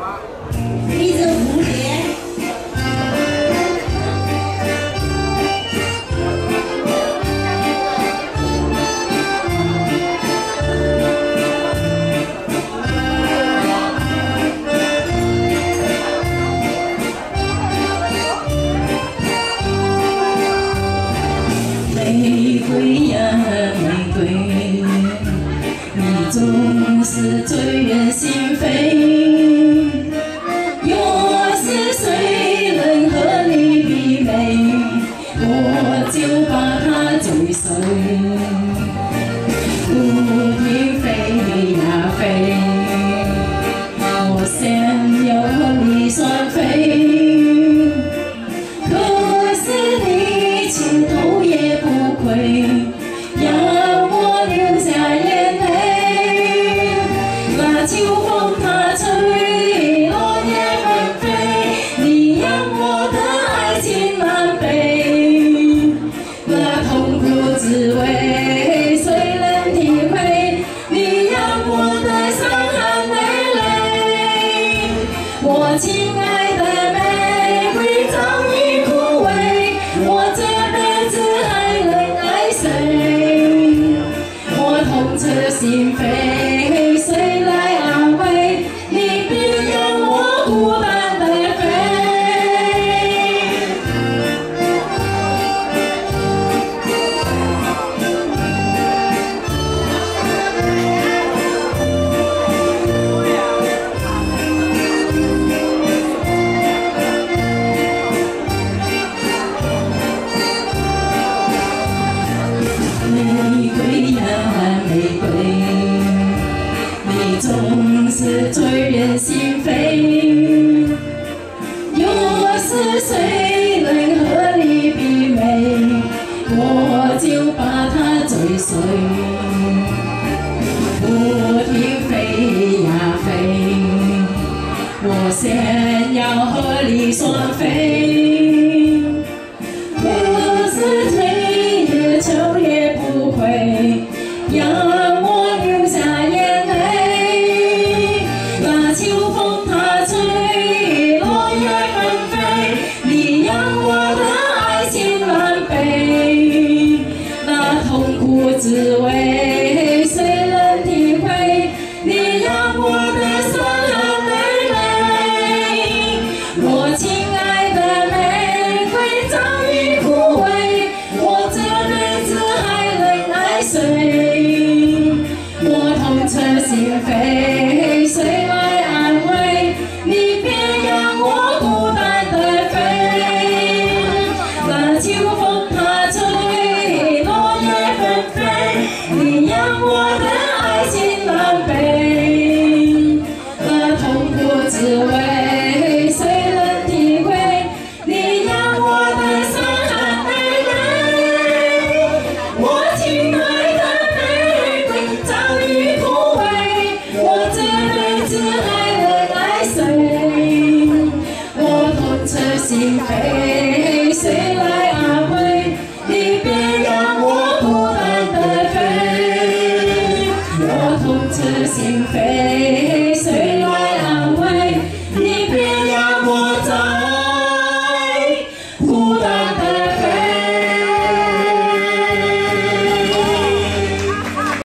一只蝴蝶。 玫瑰呀玫瑰，你总是醉人心扉。若是谁能和你媲美，我就把它追随。不停飞呀飞，我想要和你双飞。 让我流下眼泪，那秋风它吹，落叶纷飞，你让我的爱情难背，那痛苦滋味谁能体会？你让我的伤痕累累，我亲爱的玫瑰早已枯萎，我这辈子还能爱谁？我痛彻心扉，谁来安慰？你别让我孤单地飞。玫瑰呀玫瑰，你总是醉人心扉。若是谁能和你媲美，我就把它追随。不停飞呀飞，我想要和你双飞。不是退也求也不回，让我流下眼泪。那秋风它吹，落叶纷飞，你让我的爱情难背，那痛苦滋味谁能体会？你让我的伤痕累累，我亲爱的玫瑰早已枯萎，我这辈子还能爱谁？我痛彻心扉，谁来安慰？你别让我孤单地飞，那秋风它吹，落叶纷飞，你让我的爱情难背，那痛苦滋味谁能体会？你让我的伤痕累累，我亲爱的玫瑰早已枯萎，我这辈子还能爱谁？我痛彻心扉，谁来安慰？你别让我孤单地飞，我痛彻心扉。